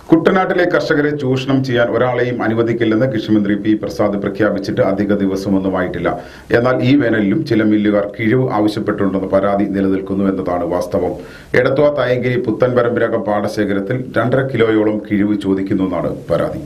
കുട്ടനാട്ടിലെ കർഷകരെ ചൂഷണം ചെയ്യാൻ ഒരാളെയും അനുവദിക്കില്ലെന്ന് കൃഷിമന്ത്രി പി പ്രസാദ് പ്രഖ്യാപിച്ചിട്ട് അധിക ദിവസമൊന്നുമായിട്ടില്ല. എന്നാൽ ഈ വേനലിലും ചില മില്ലുകാർ കിഴിവ് ആവശ്യപ്പെട്ടുണ്ടെന്ന പരാതി നിലനിൽക്കുന്നു എന്നതാണ് വാസ്തവം. എടത്വ തായങ്കരി പുത്തൻപരമ്പിരകം പാടശേഖരത്തിൽ 2.5 കിലോയോളം കിഴിവ് ചോദിക്കുന്നുവെന്നാണ് പരാതി.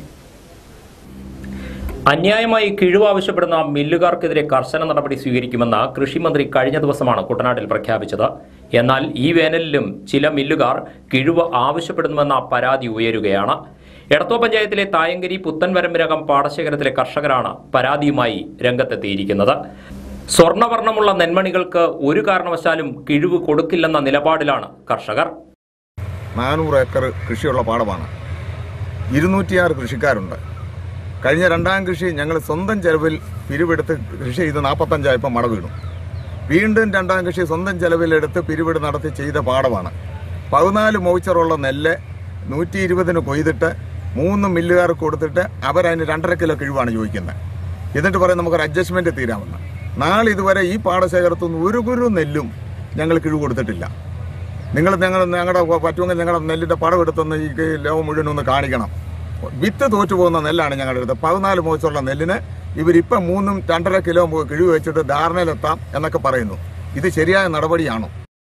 അന്യായമായി കിഴിവ് ആവശ്യപ്പെടുന്ന മില്ലുകാർക്കെതിരെ കർശന നടപടി സ്വീകരിക്കുമെന്ന് കൃഷിമന്ത്രി കഴിഞ്ഞ ദിവസമാണ് കുട്ടനാട്ടിൽ പ്രഖ്യാപിച്ചത്. എന്നാൽ ഈ വേനലിലും ചില മില്ലുകാർ കിഴിവ് ആവശ്യപ്പെടുന്നുവെന്ന പരാതി ഉയരുകയാണ്. എടത്വ പഞ്ചായത്തിലെ തായങ്കരി പുത്തൻപരമ്പിരകം പാടശേഖരത്തിലെ കർഷകരാണ് പരാതിയുമായി രംഗത്തെത്തിയിരിക്കുന്നത്. സ്വർണ്ണവർണ്ണമുള്ള നെന്മണികൾക്ക് ഒരു കാരണവശാലും കിഴിവ് കൊടുക്കില്ലെന്ന നിലപാടിലാണ് കർഷകർ. 400 ഏക്കർ കൃഷിയുള്ള പാടമാണ്. 206 കൃഷിക്കാരുണ്ട്. കഴിഞ്ഞ രണ്ടാം കൃഷി ഞങ്ങൾ സ്വന്തം ചെലവിൽ പിരിവെടുത്ത് കൃഷി ചെയ്ത് 45ആയപ്പോൾ മട വീണു. വീണ്ടും രണ്ടാം കൃഷി സ്വന്തം ചെലവിലെടുത്ത് പിരിവെട് നടത്തി ചെയ്ത പാടമാണ്. 14 മൗച്ചറുള്ള നെല്ല് 120-ന് കൊയ്തിട്ട് 3 മില്ലുകാർക്ക് കൊടുത്തിട്ട് അവരതിന് 2.5 കിലോ കിഴിവാണ് ചോദിക്കുന്നത്. എന്നിട്ട് പറയും നമുക്കൊരു അഡ്ജസ്റ്റ്മെൻറ്റ് തീരാമെന്ന്. നാളെ ഇതുവരെ ഈ പാടശേഖരത്തുനിന്ന് ഒരു കുരു നെല്ലും ഞങ്ങൾ കിഴിവ് കൊടുത്തിട്ടില്ല. ഞങ്ങളുടെ പറ്റുമെങ്കിൽ ഞങ്ങളുടെ നെല്ലിൻ്റെ പടം എടുത്തൊന്ന് ഈ ലോകം മുഴുവനൊന്ന് കാണിക്കണം. വിത്ത് തോറ്റുപോകുന്ന നെല്ലാണ് ഞങ്ങളുടെ അടുത്ത്. 14 മൗച്ചുള്ള നെല്ലിന് ഇവരിപ്പം 3ഉം 2.5 കിലോ കിഴിവ് വെച്ചിട്ട് ധാരണയിലെത്താം എന്നൊക്കെ പറയുന്നു. ഇത് ശരിയായ നടപടിയാണോ?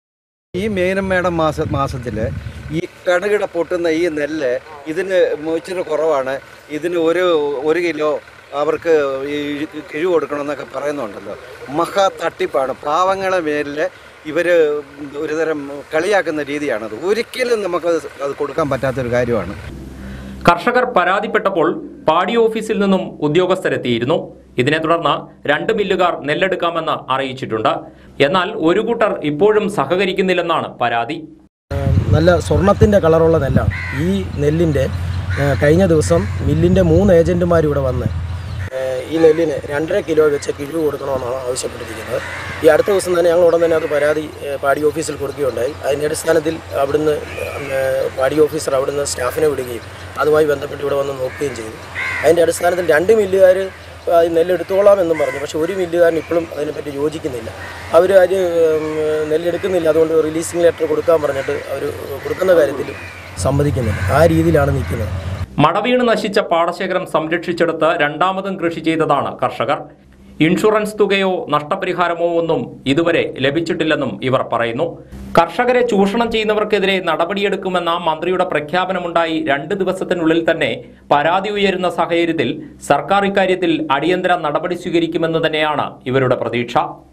ഈ മീനമേടം മാസത്തിൽ ഈ കടുകിട പൊട്ടുന്ന ഈ നെല്ല് ഇതിന് മോയ്ച്ചർ കുറവാണ്, ഇതിന് ഒരു കിലോ അവർക്ക് ഈ കിഴിവ് കൊടുക്കണമെന്നൊക്കെ പറയുന്നുണ്ടല്ലോ. മഹാ തട്ടിപ്പാണ്. പാവങ്ങളെ മേലിൽ ഇവർ ഒരുതരം കളിയാക്കുന്ന രീതിയാണത്. ഒരിക്കലും അത് കൊടുക്കാൻ പറ്റാത്തൊരു കാര്യമാണ്. കർഷകർ പരാതിപ്പെട്ടപ്പോൾ പാടി ഓഫീസിൽ നിന്നും ഉദ്യോഗസ്ഥരെത്തിയിരുന്നു. ഇതിനെ തുടർന്ന് 2 മില്ലുകാർ നെല്ലെടുക്കാമെന്ന് അറിയിച്ചിട്ടുണ്ട്. എന്നാൽ ഒരു കൂട്ടർ ഇപ്പോഴും സഹകരിക്കുന്നില്ലെന്നാണ് പരാതി. നല്ല സ്വർണത്തിൻ്റെ കളറുള്ള നെല്ലാണ്. ഈ നെല്ലിൻ്റെ കഴിഞ്ഞ ദിവസം മില്ലിൻ്റെ 3 ഏജൻറ്റുമാർ ഇവിടെ വന്ന് ഈ നെല്ലിന് 2.5 കിലോ വെച്ച് കിഴിവ് കൊടുക്കണമെന്നാണ് ആവശ്യപ്പെട്ടിരിക്കുന്നത്. ഈ അടുത്ത ദിവസം തന്നെ ഞങ്ങൾ ഉടൻ തന്നെ അത് പരാതി പാടി ഓഫീസിൽ കൊടുക്കുകയുണ്ടായി. അതിൻ്റെ അടിസ്ഥാനത്തിൽ അവിടുന്ന് പാടി ഓഫീസർ അവിടുന്ന് സ്റ്റാഫിനെ വിടുകയും അതുമായി ബന്ധപ്പെട്ട് ഇവിടെ വന്ന് നോക്കുകയും ചെയ്തു. അതിൻ്റെ അടിസ്ഥാനത്തിൽ 2 മില്ലുകാർ നെല്ലെടുത്തോളാമെന്നും പറഞ്ഞു. പക്ഷേ ഒരു മില്ലുകാരൻ ഇപ്പോഴും അതിനെപ്പറ്റി യോജിക്കുന്നില്ല. അവർ നെല്ലെടുക്കുന്നില്ല, അതുകൊണ്ട് റിലീസിംഗ് ലെറ്റർ കൊടുക്കാൻ പറഞ്ഞിട്ട് അവർ കൊടുക്കുന്ന കാര്യത്തിൽ സമ്മതിക്കുന്നില്ല. ആ രീതിയിലാണ് നിൽക്കുന്നത്. മടവീണ് നശിച്ച പാടശേഖരം സംരക്ഷിച്ചെടുത്ത് രണ്ടാമതും കൃഷി ചെയ്തതാണ് കർഷകർ. ഇൻഷുറൻസ് തുകയോ നഷ്ടപരിഹാരമോ ഒന്നും ഇതുവരെ ലഭിച്ചിട്ടില്ലെന്നും ഇവർ പറയുന്നു. കർഷകരെ ചൂഷണം ചെയ്യുന്നവർക്കെതിരെ നടപടിയെടുക്കുമെന്ന മന്ത്രിയുടെ പ്രഖ്യാപനമുണ്ടായി 2 ദിവസത്തിനുള്ളിൽ തന്നെ പരാതി ഉയരുന്ന സാഹചര്യത്തിൽ സർക്കാർ ഇക്കാര്യത്തിൽ അടിയന്തര നടപടി സ്വീകരിക്കുമെന്ന് തന്നെയാണ് ഇവരുടെ പ്രതീക്ഷ.